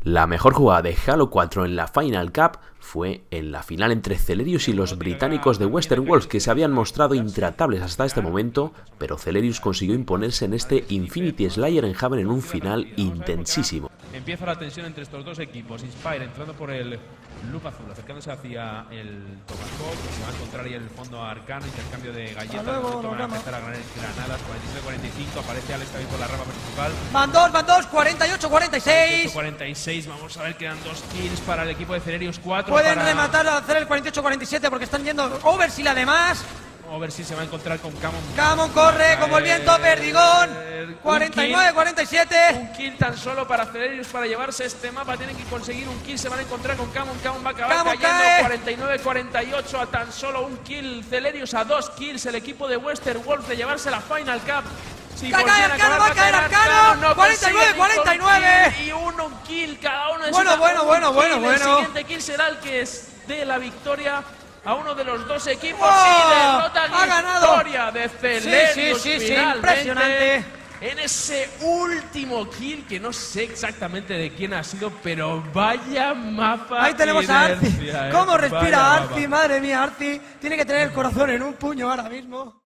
La mejor jugada de Halo 4 en la Final Cup fue en la final entre Celerius y los británicos de Western Wolves, que se habían mostrado intratables hasta este momento, pero Celerius consiguió imponerse en este Infinity Slayer en Haven en un final intensísimo. Empieza la tensión entre estos dos equipos. Inspire entrando por el loop azul, acercándose hacia el Tomahawk, se va a encontrar ahí en el fondo a Arcano, intercambio de galletas. De momento van a empezar a ganar granadas. 49-45, aparece Alex también por la rama principal. Van dos, 48-46. 48-46, vamos a ver, quedan 2 kills para el equipo de Celerius, 4 Pueden para... rematar a hacer el 48-47 porque están yendo Overseal además. Overseal se va a encontrar con Camon. Camon corre como el viento, Perdigón. 49-47. Un kill tan solo para Celerius para llevarse este mapa. Tienen que conseguir un kill. Se van a encontrar con Camon. Camon va a acabar cayendo. 49-48 a tan solo un kill. Celerius a 2 kills. El equipo de Western Wolves de llevarse la Final Cup. Si va a caer Arcano. 49-49. Y un kill cada uno. Bueno. El siguiente kill será el que es de la victoria a uno de los dos equipos. ¡Oh! Y derrota ¡Ha ganado! Victoria de Celerius. Sí, impresionante. En ese último kill, que no sé exactamente de quién ha sido, pero vaya mapa. Ahí tenemos a Arci. ¿Cómo respira Vaya Arci? mapa. Madre mía, Arci tiene que tener el corazón en un puño ahora mismo.